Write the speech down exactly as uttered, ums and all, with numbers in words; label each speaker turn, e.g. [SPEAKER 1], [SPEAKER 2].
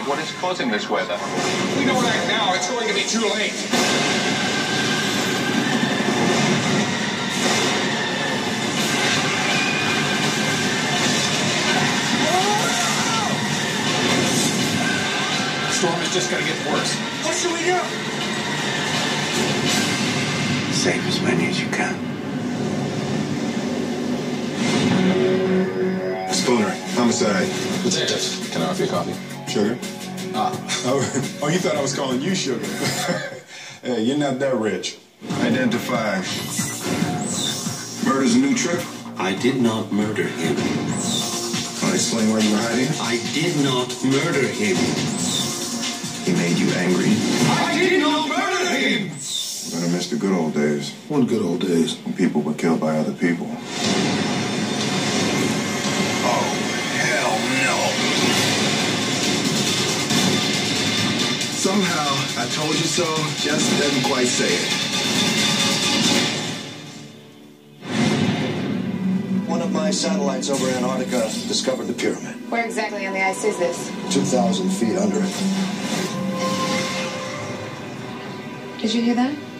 [SPEAKER 1] what is causing this weather.
[SPEAKER 2] We don't act now, it's going to be too late. The storm is just going to get worse. What should we do?
[SPEAKER 3] Save as many as you can.
[SPEAKER 4] Spooner, homicide.
[SPEAKER 2] Detective, can I offer you coffee?
[SPEAKER 4] Sugar?
[SPEAKER 2] Ah.
[SPEAKER 4] Oh, oh, you thought I was calling you Sugar. Hey, you're not that rich. Identify. Murder's a new trick?
[SPEAKER 3] I did not murder him.
[SPEAKER 4] I'll explain why you were hiding.
[SPEAKER 3] I did not murder him.
[SPEAKER 4] He made you angry.
[SPEAKER 2] I did not murder him!
[SPEAKER 4] You're gonna miss the good old days.
[SPEAKER 5] What good old days?
[SPEAKER 4] When people were killed by other people. Oh, hell no. Somehow, I told you so, just didn't quite say it.
[SPEAKER 5] One of my satellites over Antarctica discovered the pyramid.
[SPEAKER 6] Where exactly on the ice is this?
[SPEAKER 5] two thousand feet under it.
[SPEAKER 6] Did you hear that?